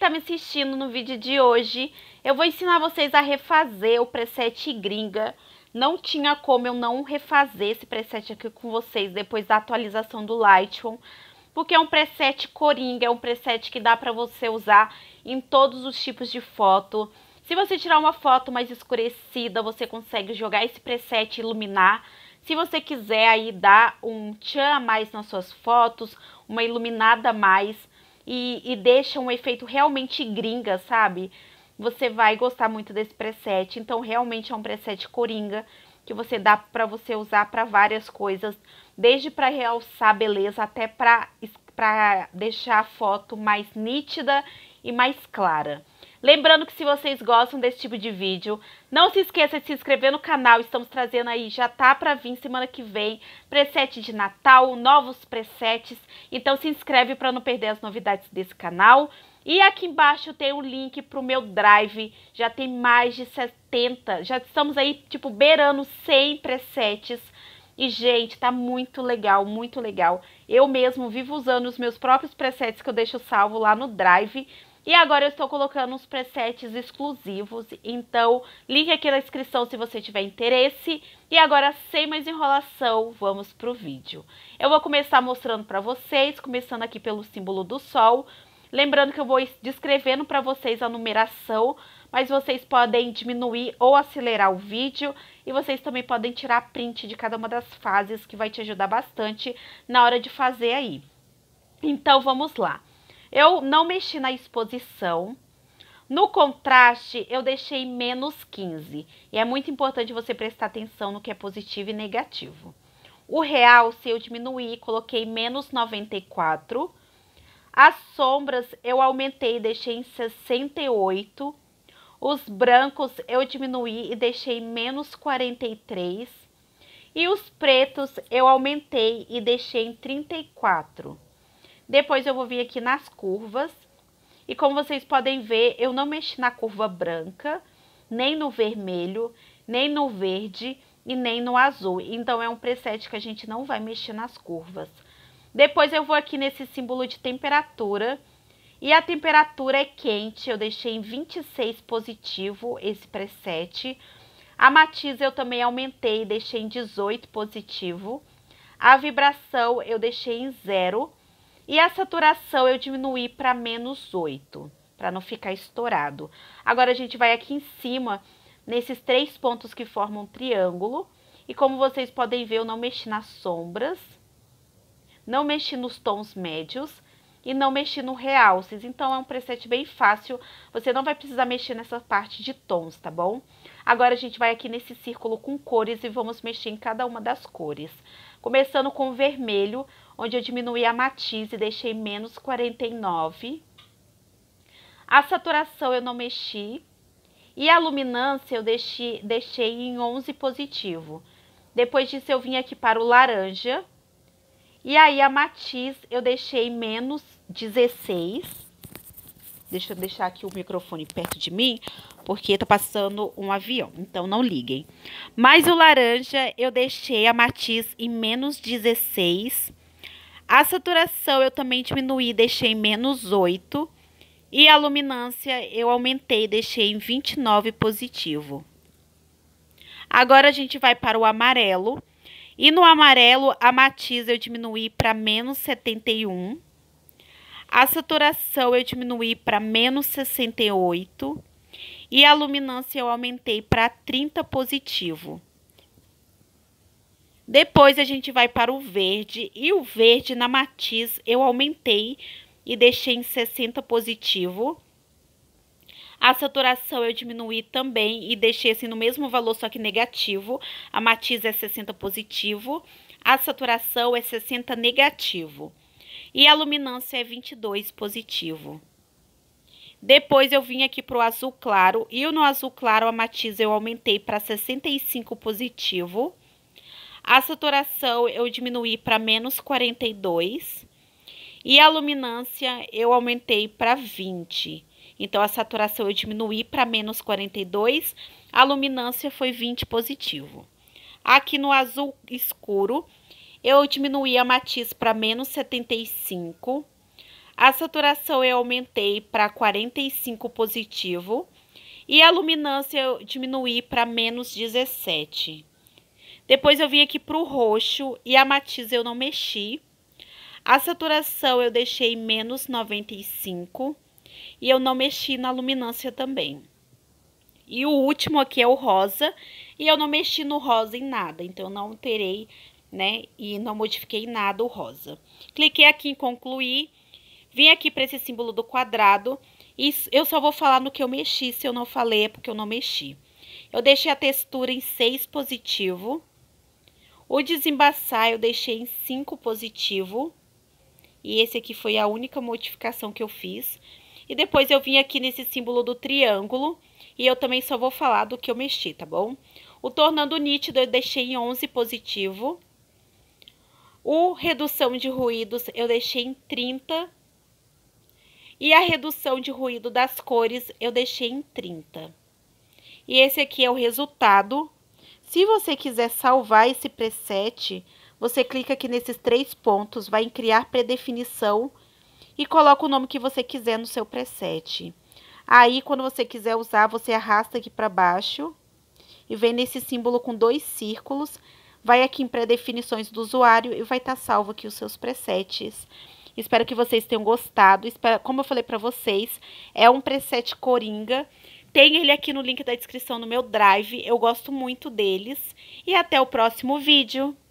tá me assistindo no vídeo de hoje, eu vou ensinar vocês a refazer o preset gringa. Não tinha como eu não refazer esse preset aqui com vocês depois da atualização do Lightroom, porque é um preset coringa, é um preset que dá pra você usar em todos os tipos de foto. Se você tirar uma foto mais escurecida, você consegue jogar esse preset e iluminar. Se você quiser aí dar um tchan a mais nas suas fotos, uma iluminada a mais e deixa um efeito realmente gringa, sabe? Você vai gostar muito desse preset. Então realmente é um preset coringa que você dá pra você usar para várias coisas, desde para realçar a beleza até para deixar a foto mais nítida e mais clara. Lembrando que se vocês gostam desse tipo de vídeo, não se esqueça de se inscrever no canal. Estamos trazendo aí, já tá pra vir semana que vem, preset de Natal, novos presets. Então se inscreve para não perder as novidades desse canal. E aqui embaixo tem o link pro meu Drive, já tem mais de 70, já estamos aí tipo beirando 100 presets. E, gente, tá muito legal, muito legal. Eu mesmo vivo usando os meus próprios presets que eu deixo salvo lá no Drive. E agora eu estou colocando uns presets exclusivos. Então, link aqui na descrição se você tiver interesse. E agora, sem mais enrolação, vamos pro vídeo. Eu vou começar mostrando pra vocês, começando aqui pelo símbolo do sol. Lembrando que eu vou descrevendo pra vocês a numeração, mas vocês podem diminuir ou acelerar o vídeo. E vocês também podem tirar print de cada uma das fases, que vai te ajudar bastante na hora de fazer aí. Então, vamos lá. Eu não mexi na exposição. No contraste, eu deixei menos 15. E é muito importante você prestar atenção no que é positivo e negativo. O realce eu diminuí, coloquei menos 94. As sombras eu aumentei e deixei em 68. Os brancos eu diminuí e deixei menos 43. E os pretos eu aumentei e deixei em 34. Depois eu vou vir aqui nas curvas. E como vocês podem ver, eu não mexi na curva branca, nem no vermelho, nem no verde e nem no azul. Então é um preset que a gente não vai mexer nas curvas. Depois eu vou aqui nesse símbolo de temperatura. E a temperatura é quente, eu deixei em 26 positivo esse preset. A matiz eu também aumentei e deixei em 18 positivo. A vibração eu deixei em 0. E a saturação eu diminuí para menos 8, para não ficar estourado. Agora a gente vai aqui em cima, nesses 3 pontos que formam um triângulo. E como vocês podem ver, eu não mexi nas sombras, não mexi nos tons médios e não mexi no realces. Então é um preset bem fácil, você não vai precisar mexer nessa parte de tons, tá bom? Agora a gente vai aqui nesse círculo com cores e vamos mexer em cada uma das cores. Começando com o vermelho, onde eu diminuí a matiz e deixei menos 49. A saturação eu não mexi. E a luminância eu deixei em 11 positivo. Depois disso eu vim aqui para o laranja. E aí a matiz eu deixei menos 16. Deixa eu deixar aqui o microfone perto de mim, porque tá passando um avião, então não liguem. Mas o laranja eu deixei a matiz em menos 16. A saturação eu também diminuí, deixei em menos 8. E a luminância eu aumentei, deixei em 29 positivo. Agora a gente vai para o amarelo. E no amarelo, a matiz eu diminuí para menos 71. A saturação eu diminuí para menos 68. E a luminância eu aumentei para 30 positivo. Depois a gente vai para o verde. E o verde na matiz eu aumentei e deixei em 60 positivo. A saturação eu diminuí também e deixei assim no mesmo valor, só que negativo. A matiz é 60 positivo, a saturação é 60 negativo. E a luminância é 22 positivo. Depois eu vim aqui para o azul claro, e no azul claro a matiz eu aumentei para 65 positivo. A saturação eu diminuí para menos 42. E a luminância eu aumentei para 20. Então, a saturação eu diminuí para menos 42, a luminância foi 20 positivo. Aqui no azul escuro, eu diminuí a matiz para menos 75, A saturação eu aumentei para 45 positivo e a luminância eu diminuí para menos 17. Depois eu vim aqui para o roxo e a matiz eu não mexi. A saturação eu deixei menos 95 e eu não mexi na luminância também. E o último aqui é o rosa e eu não mexi no rosa em nada, então eu não alterei, né, e não modifiquei nada o rosa. Cliquei aqui em concluir, vim aqui para esse símbolo do quadrado e eu só vou falar no que eu mexi, se eu não falei é porque eu não mexi. Eu deixei a textura em 6 positivo, o desembaçar eu deixei em 5 positivo, e esse aqui foi a única modificação que eu fiz. E depois eu vim aqui nesse símbolo do triângulo, e eu também só vou falar do que eu mexi, tá bom? O tornando nítido eu deixei em 11 positivo. O redução de ruídos eu deixei em 30. E a redução de ruído das cores eu deixei em 30. E esse aqui é o resultado. Se você quiser salvar esse preset, você clica aqui nesses 3 pontos, vai em criar predefinição e coloca o nome que você quiser no seu preset. Aí, quando você quiser usar, você arrasta aqui para baixo e vem nesse símbolo com 2 círculos, vai aqui em predefinições do usuário e vai estar salvo aqui os seus presets. Espero que vocês tenham gostado. Como eu falei para vocês, é um preset coringa. Tem ele aqui no link da descrição no meu Drive. Eu gosto muito deles. E até o próximo vídeo.